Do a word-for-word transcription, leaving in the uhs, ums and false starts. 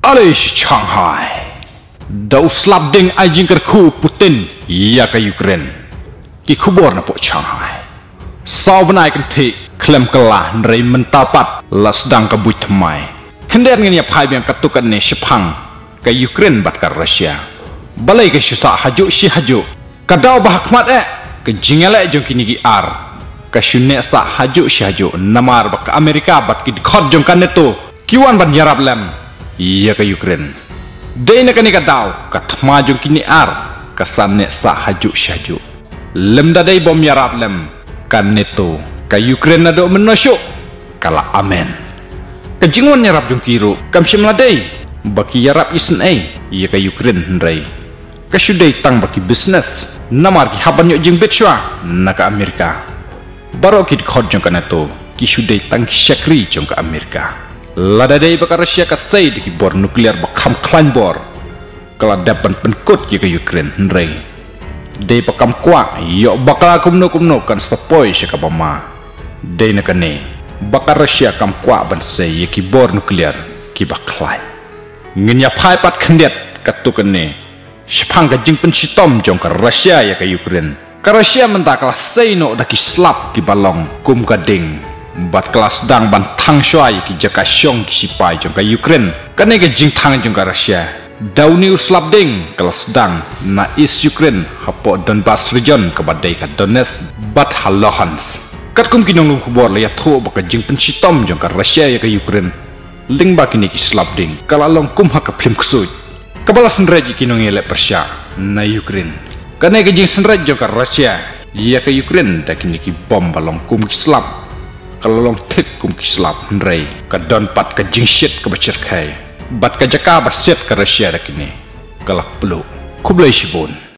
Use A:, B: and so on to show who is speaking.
A: Alish Shanghai Dau slap ding ajing kerku Putin ya ke Ukraine ki khubor na po Shanghai sau benai kan thi klem kelah nrei mentapat las dang kabui thamai henden ngin ya phai biang katukan ne shphang ke Ukraine bat ka Russia balai ke shusa haju shi haju kadau bahakmat e ke jingale jong kini ki ar ka shunne sa haju shi haju namar bak Amerika bat ki khot jong kan neto kiwan ban yarab lem ya ke Ukraine Dena kani kadau kathma jong kini ar kasanne sa haju shi haju lem da dai bom yarab lem kan neto ka Ukraine na do menosyo kala amen ka jingon yarab jong kiro kam shimla dai baki yarab isen ai ya ka Ukraine ndrai ka shudai tang baki business namar ki haban yo jing betshwa na ka Amerika baro ki khot jong kanato ki shudai tang shakri jong ka Amerika lada dai baka Russia ka sai di bor nuklear bakam klan bor kala dapan penkut ya ka Ukraine ndrai dei pakam kwa yo bakala kumno kumno kan sapoi shaka bama dei na kane baka Russia kam kwa ban sai ki bor nuklear ki baklai ngin ya phai pat khandet katukane shphang ka jingpen sitom jong ka Russia ya ka Ukraine ka Russia menta kala sai no da ki slap ki balong kum ka ding bat kelas dang ban thang shwai ki jaka shong ki sipai jong ka Ukraine kane ka jing thang jong ka Russia dauni uslap ding kelas dang na East Ukraine hapo Donbas region ka badai ka Donetsk bat Luhansk kat kum kinong lung khubor la ya tho baka jingpen sitom jong ka Russia ya ka Ukraine ling ba kini ki slap ding kala long kum ha ka phim khsuj kabala senreji kinong ele Persia na Ukraine kane ka jing senrej jong ka Russia ya ka Ukraine da kini ki bom balong kum ki slap kalau long tek kum ki slap ndrai ka don pat ka jing shit ka bachir khai bat ka jaka ba set ka Russia da kini kala plu kublai shibun